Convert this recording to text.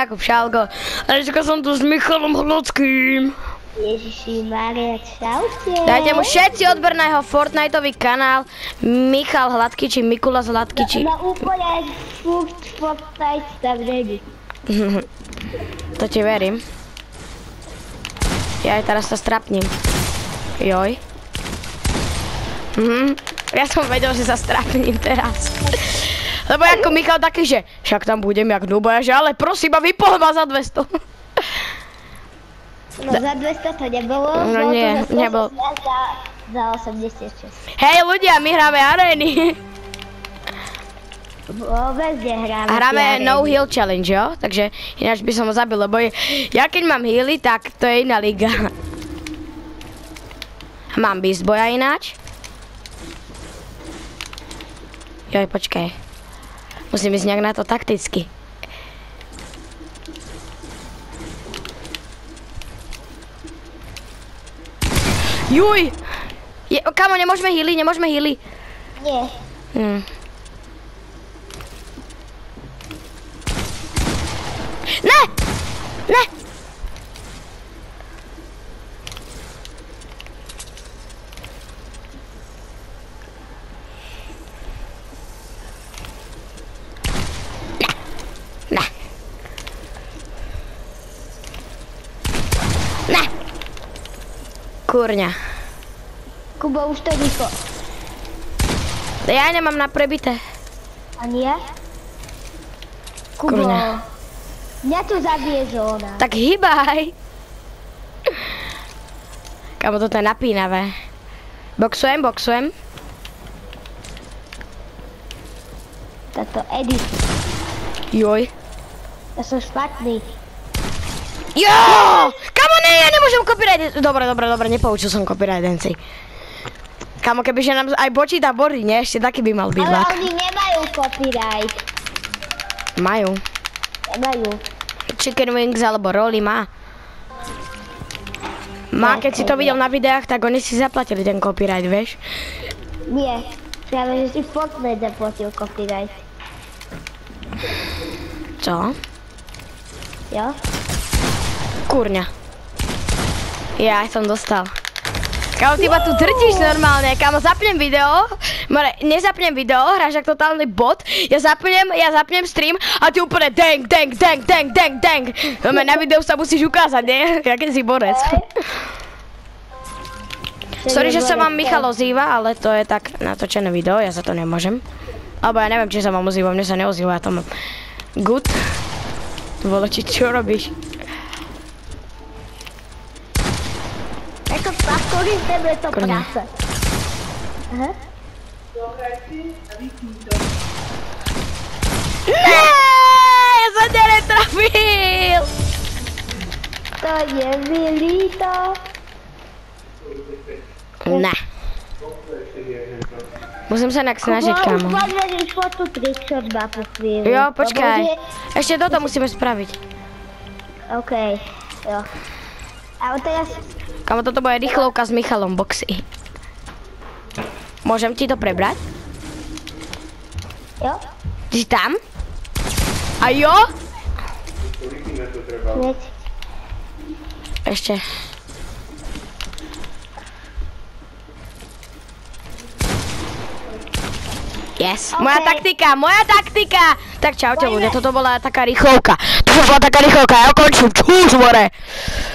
Jakub Šálko. A dneska som tu s Michalom Hlockým. Ježiši Mária, čaute. Dajte mu všetci odber na jeho Fortniteový kanál. Michal Hladký, či Mikuláš Hladký, či... No úplne Fortnite tam není. To ti verím. Ja aj teraz sa strapním. Joj. Ja som vedel, že sa strapním teraz. Lebo ako Michal taký, že však tam budem jak nuboja, že ale prosím ma vypohl ma za 200. No za 200 to nebolo. No nie, nebolo. Za 86. Hej ľudia, my hráme arény. Vôbec nehráme. Hráme no heal challenge, jo? Takže ináč by som ho zabil, lebo ja keď mám healy, tak to je iná liga. Mám beast boja ináč. Joj, počkaj. Musím ísť nejak na to takticky. Juj! Kamo, nemôžeme healy, nemôžeme healy. Nie. Ne! Ne! Kurňa. Kubo, už to vyšlo. Ja nemám na prebité. Ani ja? Kubo, Kurňa. mňa tu zabije zóna. Tak hýbaj. Kamo, toto je napínavé. Boxujem, boxujem. Toto edit. Joj. Ja som špatný. Jo! Kamo, ne, ja nemôžem copyright. Dobre, nepoučil som copyrightenci. Kamo, kebyže nám aj počíta body, nie? Ešte taký by mal byť Ale lak. oni nemajú copyright. Majú. Nemajú. Chicken wings alebo roly má. Má, keď si to videl na videách, tak oni si zaplatili ten copyright, vieš? Nie. Práve, že si Fortnite zaplatil copyright. Co? Jo? Kurňa. Ja aj som dostal. Kámo, ty ma tu drtíš normálne. Kámo, zapnem video. Nezapnem video, hráš jak totálny bot. Ja zapnem stream a ty úplne dang. Na videu sa musíš ukázať, nie? Jaký si borec. Sorry, že sa vám Michal ozýva, ale to je tak natočené video, ja za to nemôžem. Alebo ja neviem, či sa vám ozýva, mne sa neozýva, ja to mám good. Vole, čo robíš? Ako pastori z tebe to práce. Aha. Ne, ja som ťa netrafil! To je mi líto. Ne. Musím sa inak snažiť, kámo. Už poďme po tú trickshot mapu chvíľu. Jo, počkaj. Ešte toto musíme spraviť. OK, jo. A teraz... Kámo, toto bude rýchlovka s Michalom boxy. Môžem ti to prebrať? Jo? Ty si tam? A jo? Hneď. Ešte. Yes, moja taktika! Tak čaute ľudia, toto bola taká rýchlovka. Ja končím, čus more.